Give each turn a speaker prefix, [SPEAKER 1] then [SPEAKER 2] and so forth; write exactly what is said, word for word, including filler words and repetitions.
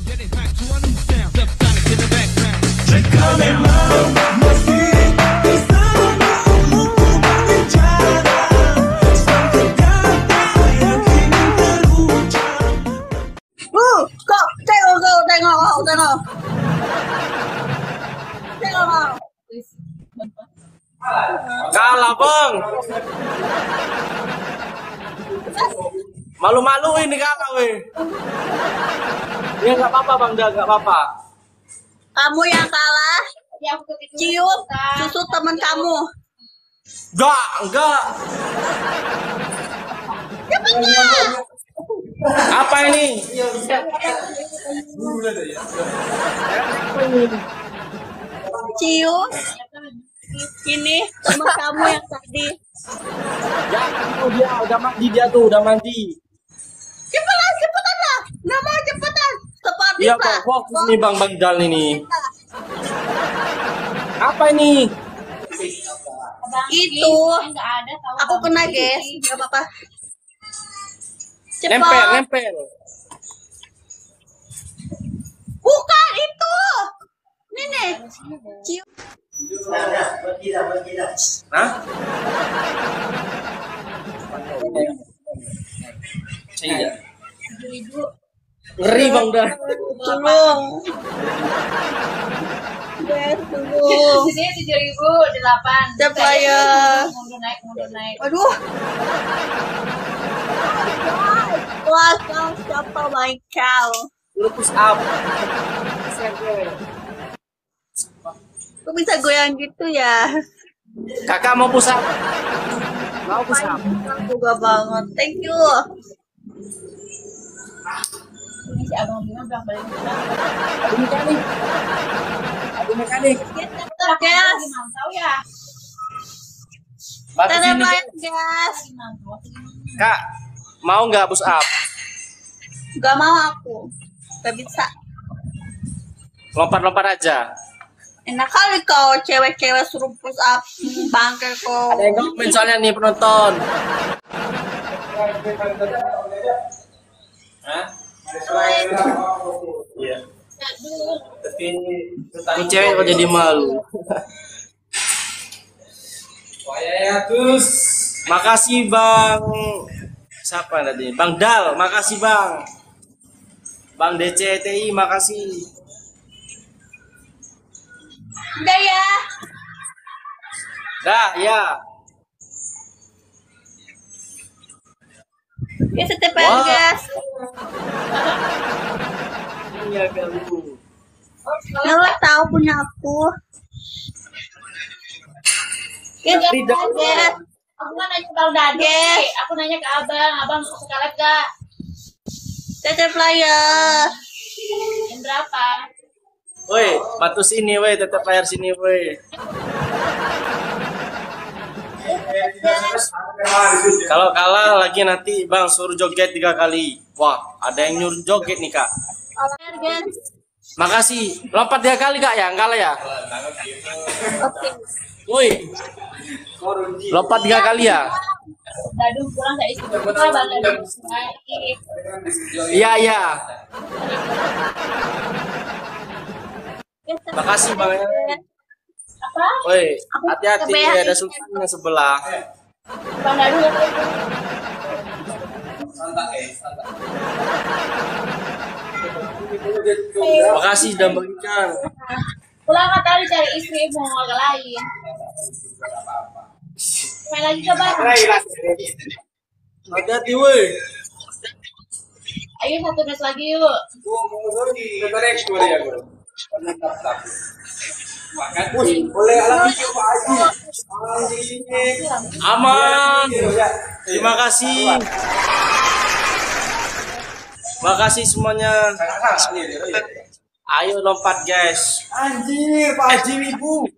[SPEAKER 1] Jika memang mesti bersamamu berbicara, satu kata yang ingin terucap.
[SPEAKER 2] Uh, kok tengok kau tengok kau tengok. Tengok kau.
[SPEAKER 3] Kalah bang. Malu-malu ini kalah weh. Ya nggak apa-apa bang, dah nggak apa-apa.
[SPEAKER 2] Kamu yang kalah. Cium susu teman kamu.
[SPEAKER 3] Enggak, enggak. Apa ini?
[SPEAKER 2] Cium. Ini teman kamu yang tadi.
[SPEAKER 3] Ya, oh, dia udah mandi dia tuh, udah mandi.
[SPEAKER 2] Cepetan, cepetan lah. Nggak mau cepetan. Cepat
[SPEAKER 3] Iya
[SPEAKER 2] bisa.
[SPEAKER 3] bang, fokus nih bang Bang Dal ini. Apa ini?
[SPEAKER 2] Itu. Aku kena guys. Gak apa-apa. Cepat.
[SPEAKER 3] Nempel, nempel.
[SPEAKER 2] Bukan itu. Ini nih. Cium.
[SPEAKER 3] Hah? Iya. Ngeri bang dah.
[SPEAKER 2] Tolong. Guys, tolong.
[SPEAKER 4] Di sini tujuh ribu delapan.
[SPEAKER 2] Siapa ya?
[SPEAKER 4] Mundur naik, mundur naik.
[SPEAKER 2] Aduh. Wah, kau siapa baik kau?
[SPEAKER 3] Lu push up.
[SPEAKER 2] Kok bisa goyang gitu ya?
[SPEAKER 3] Kakak mau push up. Mau push up.
[SPEAKER 2] Juga banget. Thank you.
[SPEAKER 4] Ini si abang bilang bilang balik pulang.
[SPEAKER 3] Aduh mekanik. Aduh mekanik.
[SPEAKER 2] Tetap guys.
[SPEAKER 4] Lagi mantau ya.
[SPEAKER 3] Batu
[SPEAKER 2] Tetap
[SPEAKER 3] sini.
[SPEAKER 2] main guys.
[SPEAKER 4] Lagi mantau.
[SPEAKER 3] Kak, mau nggak push up?
[SPEAKER 2] Gak mau aku. Gak bisa.
[SPEAKER 3] Lompat-lompat aja.
[SPEAKER 2] Enak kali kau cewek-cewek suruh push up. Bangke kau.
[SPEAKER 3] Ada yang komen soalnya nih penonton. Hah? Iya. Ini cewek kok jadi malu. Terus, makasih bang. Siapa tadi? Bang Dal, makasih bang. Bang D C T I, makasih.
[SPEAKER 2] Udah ya.
[SPEAKER 3] Dah, ya.
[SPEAKER 2] Ya tetap
[SPEAKER 3] Wah.
[SPEAKER 2] main guys.
[SPEAKER 3] Iya kamu.
[SPEAKER 2] Ngelak tahu punya aku. Ya tetap
[SPEAKER 3] Tidak.
[SPEAKER 2] main guys.
[SPEAKER 4] Aku kan nanya ke Bang Dade. Aku nanya ke abang. Abang suka live gak?
[SPEAKER 2] Tetap player.
[SPEAKER 4] Yang berapa?
[SPEAKER 3] Woi, batu sini woi, tetap layar sini woi. Kalau kalah lagi nanti bang suruh joget tiga kali. Wah, ada yang nyuruh joget nih kak.
[SPEAKER 2] Player guys.
[SPEAKER 3] Makasih. Lompat tiga kali kak ya, enggak lah ya.
[SPEAKER 2] Oke.
[SPEAKER 3] Woi, lompat tiga kali ya.
[SPEAKER 4] Dadung pulang gak isi buka. Bang Dadung lagi.
[SPEAKER 3] Iya iya.
[SPEAKER 2] Ya, tetap
[SPEAKER 3] Makasih bang.
[SPEAKER 2] main, guys.
[SPEAKER 4] Apa?
[SPEAKER 3] Woi, hati-hati ada sultan sebelah.
[SPEAKER 4] Bang Dadung gak tahu.
[SPEAKER 3] Makasih sudah bagikan.
[SPEAKER 4] Pulang kan tadi cari istri mau warga lain. Main lagi coba.
[SPEAKER 3] Hati-hati woi.
[SPEAKER 4] Ayo satu match lagi yuk.
[SPEAKER 3] Aman. Terima kasih. Makasih semuanya. Ayo lompat guys.
[SPEAKER 1] Anjir, Pak Haji Wibu.